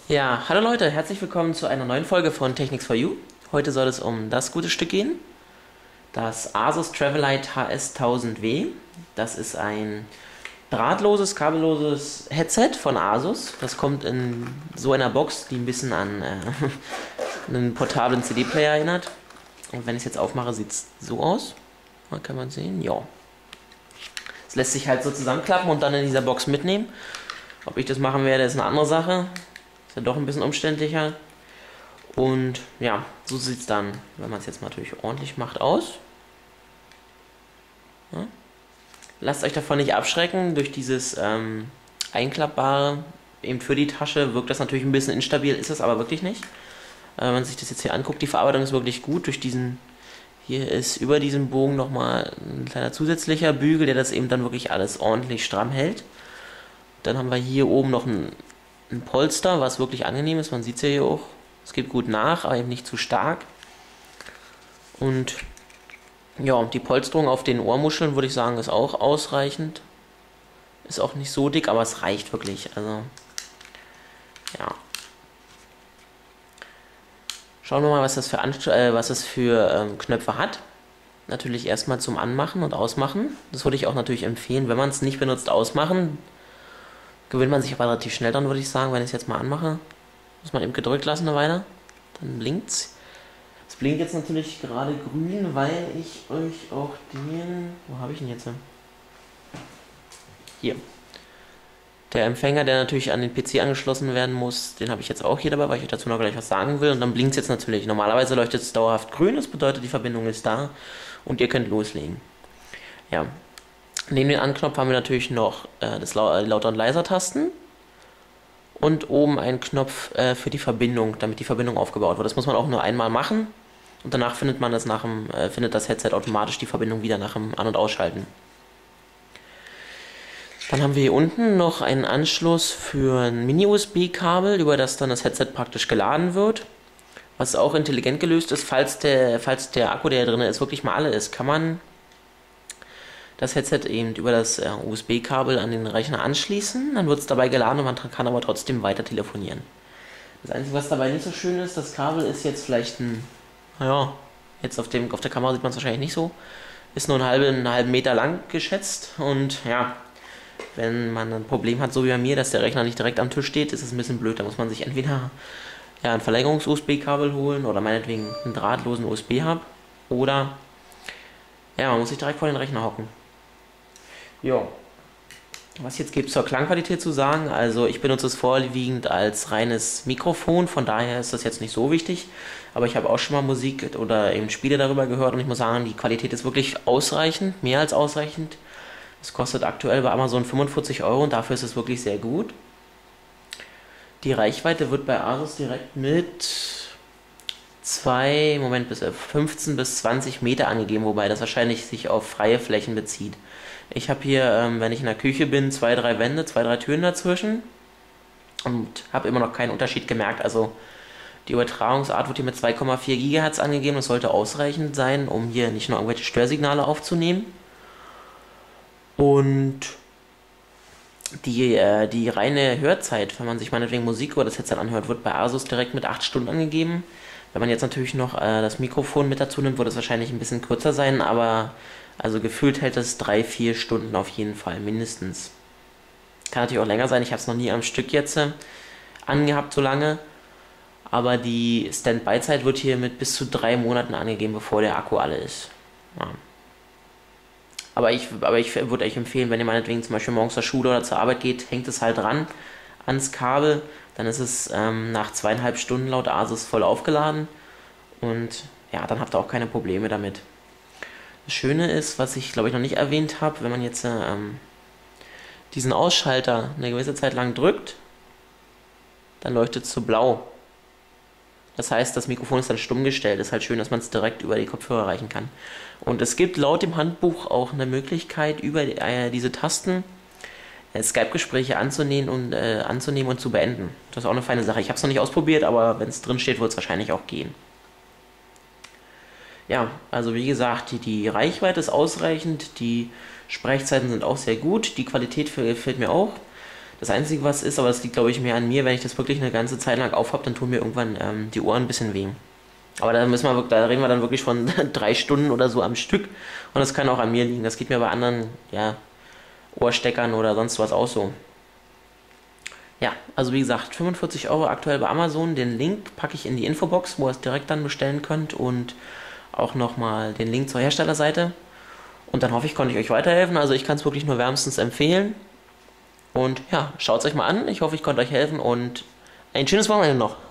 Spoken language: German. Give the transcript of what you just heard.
Ja, hallo Leute, herzlich willkommen zu einer neuen Folge von Technics for You. Heute soll es um das gute Stück gehen, das Asus Travelite HS1000W. Das ist ein drahtloses, kabelloses Headset von Asus. Das kommt in so einer Box, die ein bisschen an einen portablen CD-Player erinnert. Und wenn ich es jetzt aufmache, sieht es so aus. Da kann man sehen, ja. Es lässt sich halt so zusammenklappen und dann in dieser Box mitnehmen. Ob ich das machen werde, ist eine andere Sache. Ist ja doch ein bisschen umständlicher. Und ja, so sieht es dann, wenn man es jetzt natürlich ordentlich macht, aus. Ja. Lasst euch davon nicht abschrecken. Durch dieses einklappbare, eben für die Tasche, wirkt das natürlich ein bisschen instabil, ist es aber wirklich nicht. Wenn man sich das jetzt hier anguckt, die Verarbeitung ist wirklich gut. Durch diesen, hier ist über diesem Bogen nochmal ein kleiner zusätzlicher Bügel, der das eben dann wirklich alles ordentlich stramm hält. Dann haben wir hier oben noch ein Polster, was wirklich angenehm ist. Man sieht es ja hier auch. Es geht gut nach, aber eben nicht zu stark. Und ja, die Polsterung auf den Ohrmuscheln, würde ich sagen, ist auch ausreichend. Ist auch nicht so dick, aber es reicht wirklich. Also, ja. Schauen wir mal, was das für Knöpfe hat. Natürlich erstmal zum Anmachen und Ausmachen. Das würde ich auch natürlich empfehlen, wenn man es nicht benutzt, ausmachen. Gewöhnt man sich aber relativ schnell dran, würde ich sagen, wenn ich es jetzt mal anmache. Muss man eben gedrückt lassen eine Weile. Dann blinkt es. Es blinkt jetzt natürlich gerade grün, weil ich euch auch den... Wo habe ich ihn jetzt? Hier. Der Empfänger, der natürlich an den PC angeschlossen werden muss, den habe ich jetzt auch hier dabei, weil ich euch dazu noch gleich was sagen will. Und dann blinkt es jetzt natürlich. Normalerweise leuchtet es dauerhaft grün, das bedeutet, die Verbindung ist da und ihr könnt loslegen. Ja. Neben den Anknopf haben wir natürlich noch die Lauter- und Leiser-Tasten. Und oben einen Knopf für die Verbindung, damit die Verbindung aufgebaut wird. Das muss man auch nur einmal machen. Und danach findet man das findet das Headset automatisch die Verbindung wieder nach dem An- und Ausschalten. Dann haben wir hier unten noch einen Anschluss für ein Mini-USB-Kabel, über das dann das Headset praktisch geladen wird. Was auch intelligent gelöst ist, falls der Akku, der hier drin ist, wirklich mal alle ist, kann man das Headset eben über das USB-Kabel an den Rechner anschließen. Dann wird es dabei geladen und man kann aber trotzdem weiter telefonieren. Das Einzige, was dabei nicht so schön ist, das Kabel ist jetzt vielleicht naja, jetzt auf der Kamera sieht man es wahrscheinlich nicht so, ist nur einen halben Meter lang geschätzt und ja, wenn man ein Problem hat, so wie bei mir, dass der Rechner nicht direkt am Tisch steht, ist es ein bisschen blöd. Da muss man sich entweder ein Verlängerungs-USB-Kabel holen oder meinetwegen einen drahtlosen USB-Hub oder ja, man muss sich direkt vor den Rechner hocken. Ja. Was jetzt gibt zur Klangqualität zu sagen, also ich benutze es vorwiegend als reines Mikrofon, von daher ist das jetzt nicht so wichtig, aber ich habe auch schon mal Musik oder eben Spiele darüber gehört und ich muss sagen, die Qualität ist wirklich ausreichend, mehr als ausreichend. Es kostet aktuell bei Amazon 45 Euro und dafür ist es wirklich sehr gut. Die Reichweite wird bei Asus direkt mit 15 bis 20 Meter angegeben, wobei das wahrscheinlich sich auf freie Flächen bezieht. Ich habe hier, wenn ich in der Küche bin, 2, 3 Wände, 2, 3 Türen dazwischen und habe immer noch keinen Unterschied gemerkt. Also die Übertragungsart wird hier mit 2,4 GHz angegeben. Das sollte ausreichend sein, um hier nicht nur irgendwelche Störsignale aufzunehmen. Und die reine Hörzeit, wenn man sich meinetwegen Musik oder das Headset anhört, wird bei Asus direkt mit 8 Stunden angegeben. Wenn man jetzt natürlich noch das Mikrofon mit dazu nimmt, wird es wahrscheinlich ein bisschen kürzer sein, aber also gefühlt hält es 3, 4 Stunden auf jeden Fall, mindestens. Kann natürlich auch länger sein, ich habe es noch nie am Stück jetzt angehabt so lange. Aber die Standby-Zeit wird hier mit bis zu 3 Monaten angegeben, bevor der Akku alle ist. Ja. Aber ich würde euch empfehlen, wenn ihr meinetwegen zum Beispiel morgens zur Schule oder zur Arbeit geht, hängt es halt dran ans Kabel. Dann ist es nach 2,5 Stunden laut Asus voll aufgeladen. Und ja, dann habt ihr auch keine Probleme damit. Das Schöne ist, was ich glaube ich noch nicht erwähnt habe, wenn man jetzt diesen Ausschalter eine gewisse Zeit lang drückt, dann leuchtet es so blau. Das heißt, das Mikrofon ist dann stumm gestellt. Ist halt schön, dass man es direkt über die Kopfhörer erreichen kann. Und es gibt laut dem Handbuch auch eine Möglichkeit, über diese Tasten Skype-Gespräche anzunehmen und zu beenden. Das ist auch eine feine Sache. Ich habe es noch nicht ausprobiert, aber wenn es drin steht, wird es wahrscheinlich auch gehen. Ja, also wie gesagt, die Reichweite ist ausreichend, die Sprechzeiten sind auch sehr gut, die Qualität gefällt mir auch. Das Einzige, was ist, aber das liegt, glaube ich, mehr an mir, wenn ich das wirklich eine ganze Zeit lang aufhab, dann tun mir irgendwann die Ohren ein bisschen weh. Aber da reden wir dann wirklich von 3 Stunden oder so am Stück. Und das kann auch an mir liegen. Das geht mir bei anderen, ja, Ohrsteckern oder sonst was auch so. Ja, also wie gesagt, 45 € aktuell bei Amazon. Den Link packe ich in die Infobox, wo ihr es direkt dann bestellen könnt. Und auch nochmal den Link zur Herstellerseite. Und dann hoffe ich, konnte ich euch weiterhelfen. Also ich kann es wirklich nur wärmstens empfehlen. Und ja, schaut es euch mal an. Ich hoffe, ich konnte euch helfen und ein schönes Wochenende noch.